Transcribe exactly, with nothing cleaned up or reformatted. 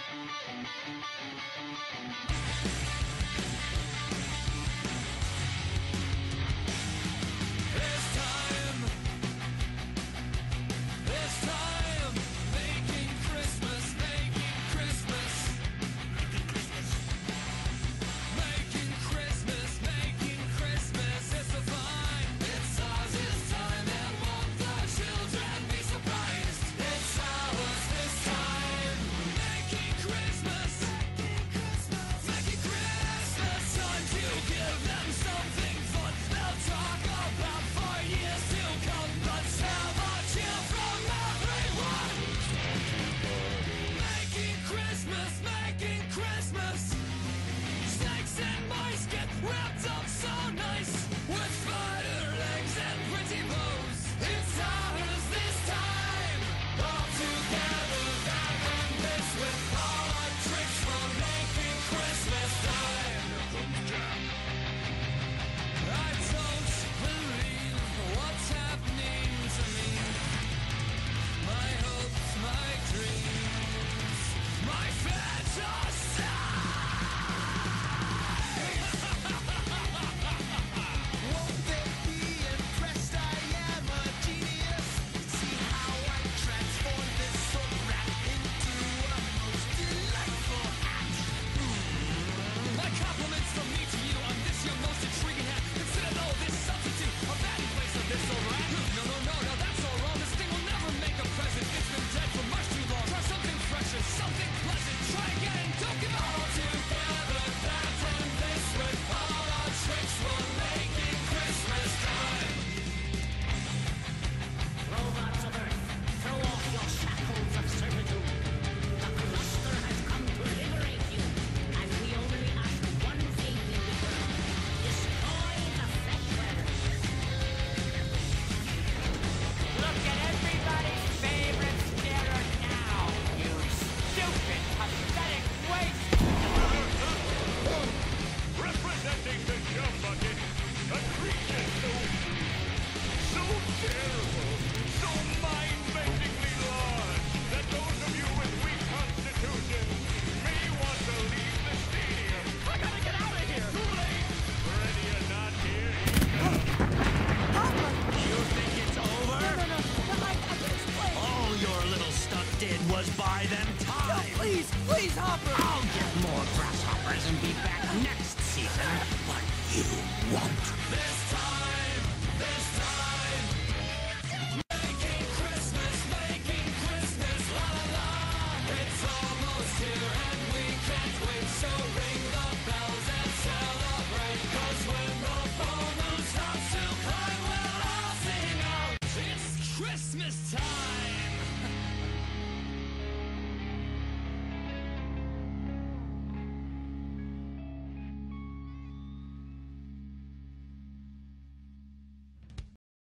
was by them time. No, please, please, Hopper! I'll get more grasshoppers and be back next season. But you won't. This time, this time, making Christmas, making Christmas, la la la. It's almost here and we can't wait. So ring the bells and celebrate. 'Cause when the full moon starts to climb, we'll all sing out. It's Christmas time.